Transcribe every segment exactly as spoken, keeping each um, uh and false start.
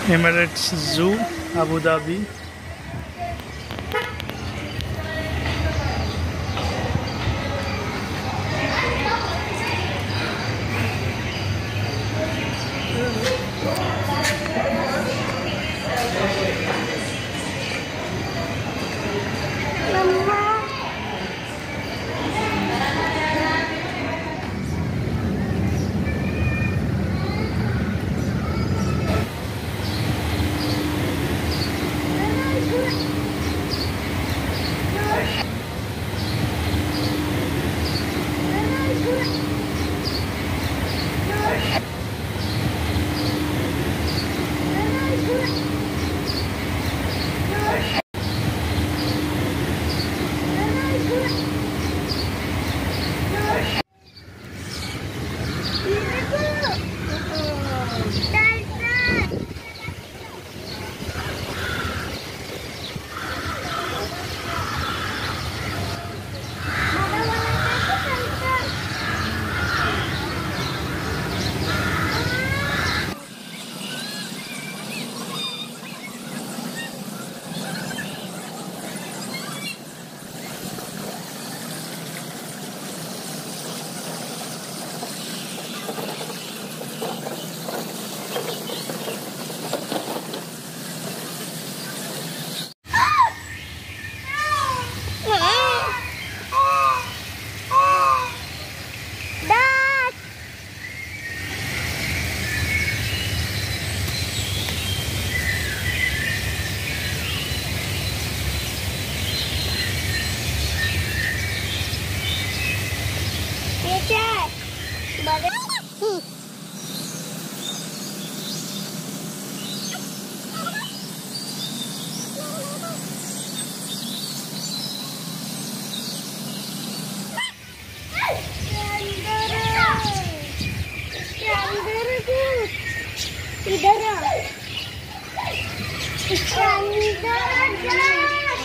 Emirates जू Abu Dhabi. इधर अंदर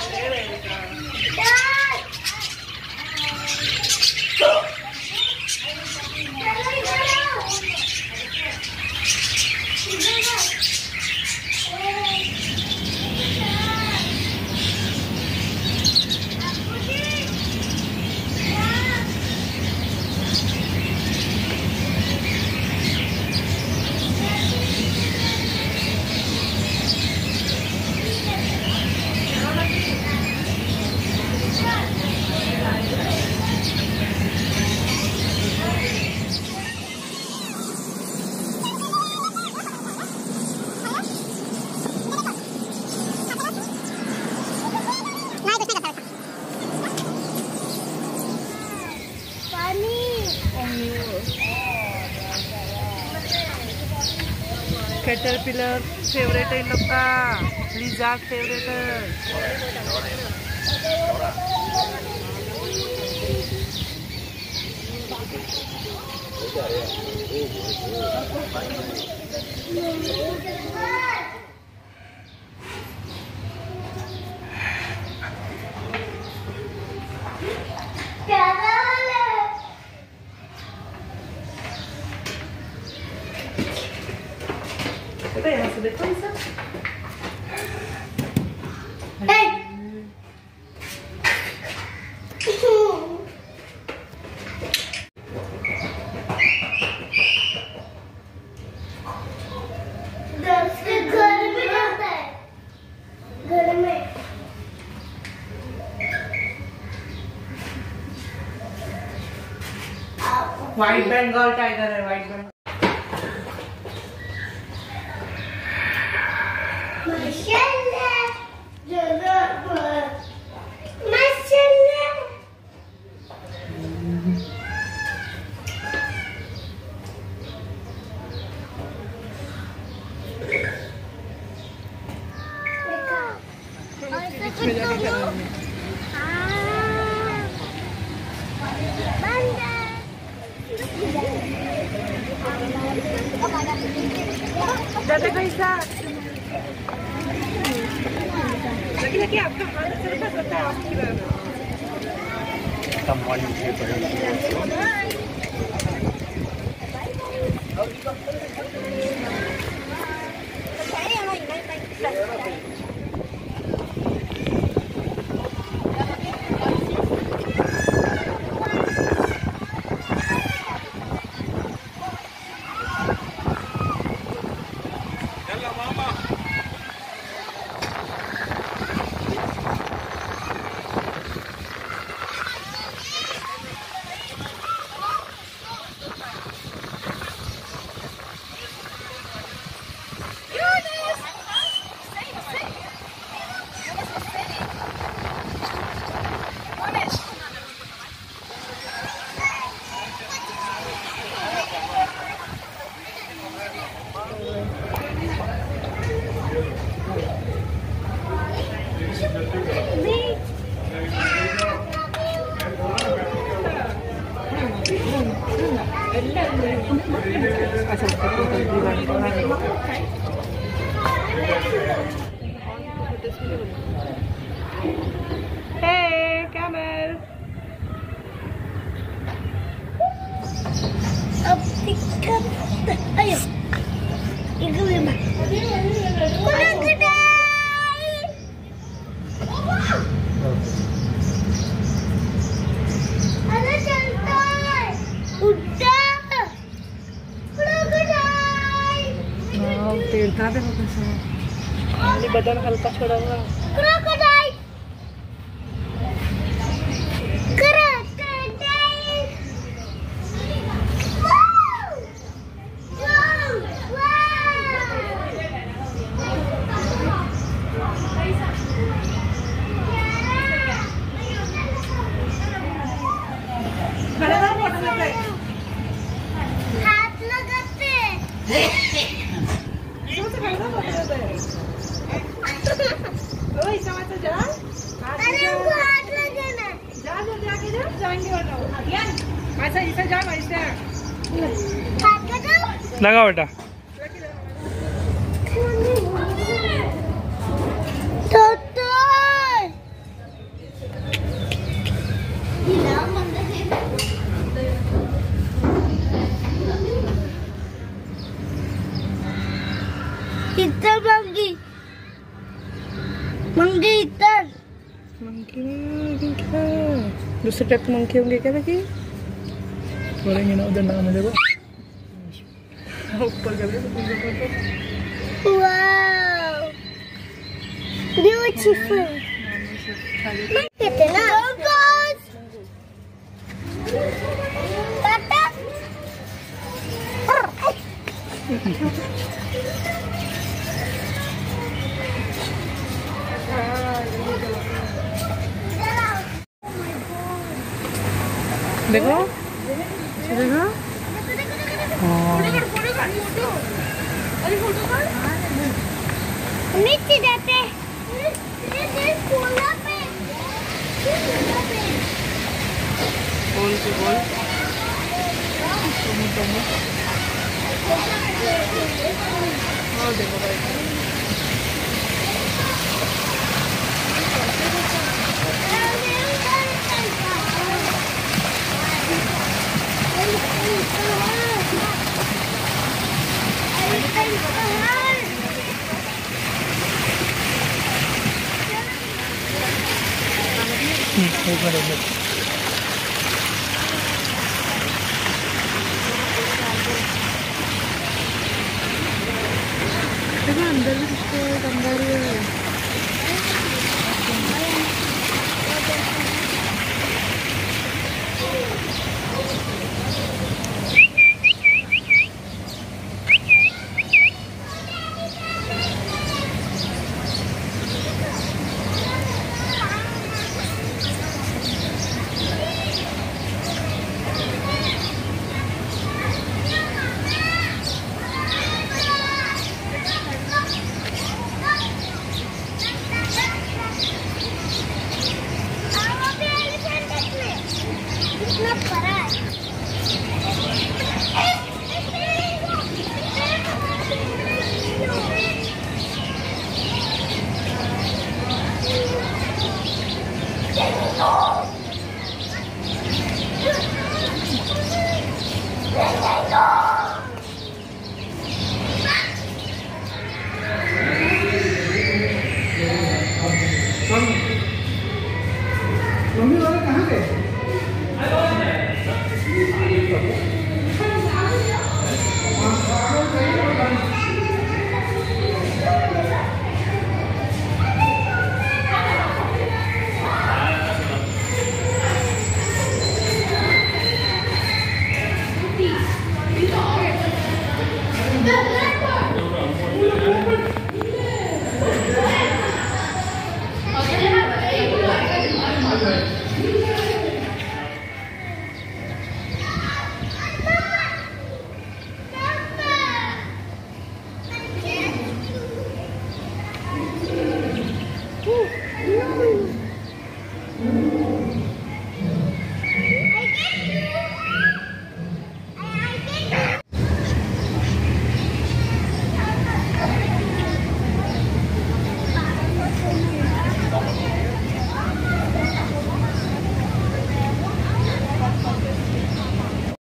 कैटरपिलर फेवरेट है इन लोग का, लिज़ार्ड फेवरेट है। यहाँ से देखो इसे। घर में जाता है, घर में व्हाइट बंगाल टाइगर है, व्हाइट बंगाल। जाते कैसा लगी लगी आपका हाथ चलता करता है आपकी बात। Hey, camel. Ayo. Ibu lima. Kuda kedai. Ada santai. Udah. Kuda kedai. हाँ टेढ़ा देखो कैसा है बदन हल्का छोड़ा हुआ Kuda kedai. Kuda kedai. Wow. Wow. खड़ा रहो फोटो लेते हाथ लगाते. इसमें से खड़ा रहो फोटो लेते ओ इसमें से जा अरे हमको हाथ लगाना. जा जा जाके जा जाएंगे और ऐसा ऐसा जा ऐसे हाथ लगाओ. लगा बेटा Toto. Kita manggi. Manggi ikan. Monkey क्या दूसरे टाइप के मंकी होंगे क्या देखिए बोलेंगे ना उधर नाम है देखो ऊपर कर Wow. Beautiful. Kita nak bagus. Tata. देखो देखो नीचे जाते. नीचे कोला पे. बोल से बोल और देखो भाई एक मिनट देखो अंदर भी कुछ अंदर है कितना बड़ा है. Oh!